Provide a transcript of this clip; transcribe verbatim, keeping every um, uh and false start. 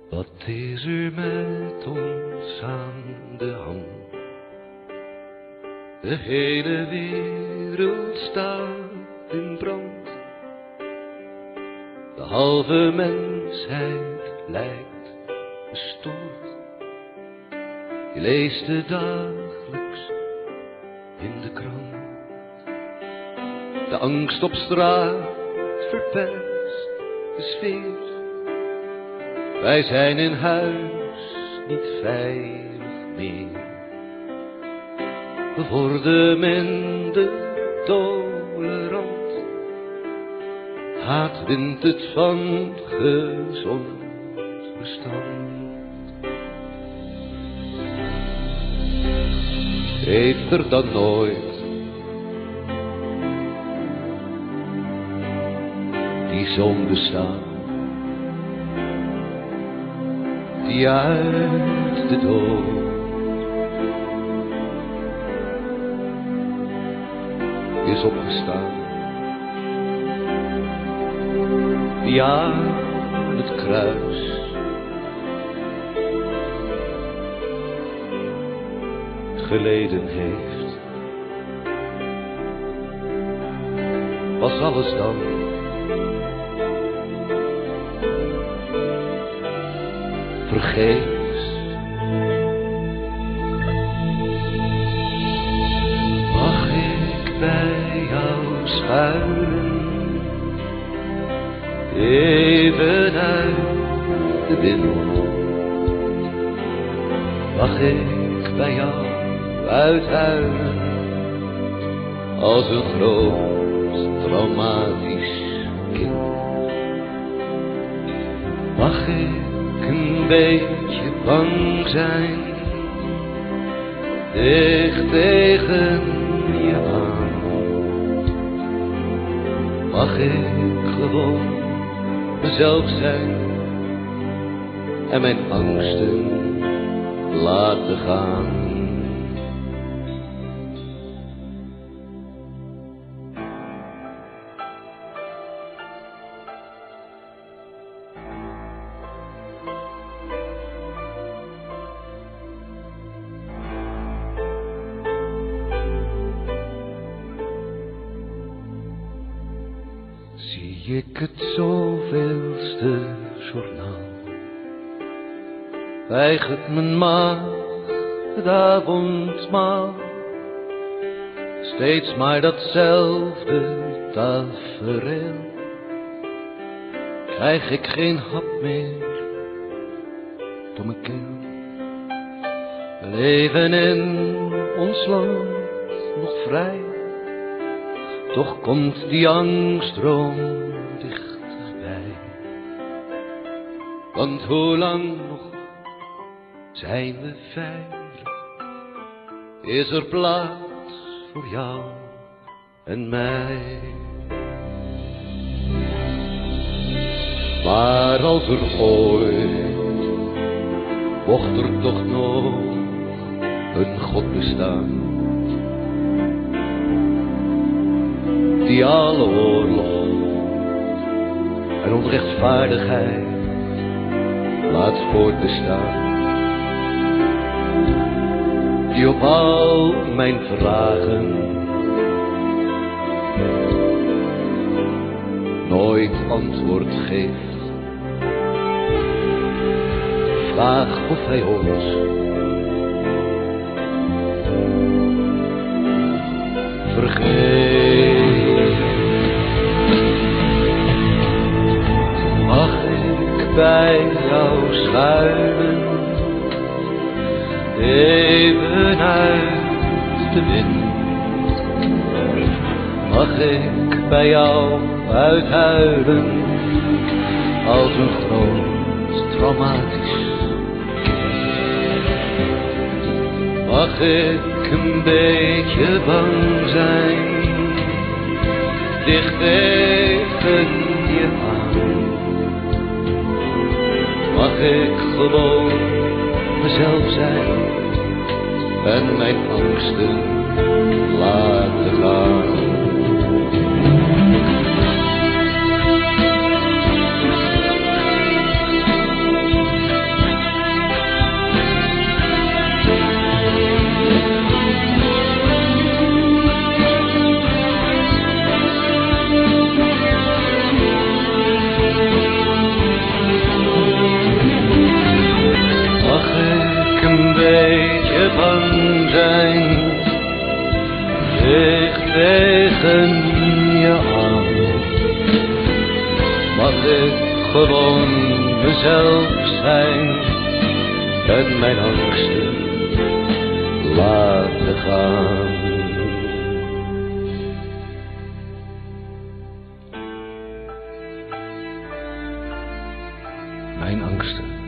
Wat is er met ons aan de hand? De hele wereld staat in brand. De halve mensheid lijkt gestoord. Je leest het dagelijks in de krant. De angst op straat verpest de sfeer. Wij zijn in huis niet veilig meer. We worden minder tolerant. Haat wint het van gezond verstand. Heeft er dan nooit die zon bestaan, die uit de dood is opgestaan, die aan het kruis geleden heeft? Was alles dan vergeefs? Mag ik bij jou schuilen, even uit de wind? Mag ik bij jou uithuilen als een groot traumatisch kind? Mag ik een beetje bang zijn, dicht tegen je aan? Mag ik gewoon mezelf zijn en mijn angsten laten gaan? Zie ik het zoveelste journaal, weigert mijn maag het avondmaal. Steeds maar datzelfde tafereel, krijg ik geen hap meer door mijn keel. We leven in ons land nog vrij, toch komt die angststroom dichterbij. Want hoe lang nog zijn we veilig? Is er plaats voor jou en mij? Maar als er ooit mocht er toch nog een God bestaan, die alle oorlog en onrechtvaardigheid laat voortbestaan, die op al mijn vragen nooit antwoord geeft. Vraag of hij ons vergeet. Mag ik bij jou schuilen, even uit de wind? Mag ik bij jou uithuilen als een groot traumatisch kind? Mag ik een beetje bang zijn, dicht tegen je aan? Mag ik gewoon mezelf zijn en mijn angsten laten gaan? mezelf zijn en mijn angsten laten gaan. Mijn angsten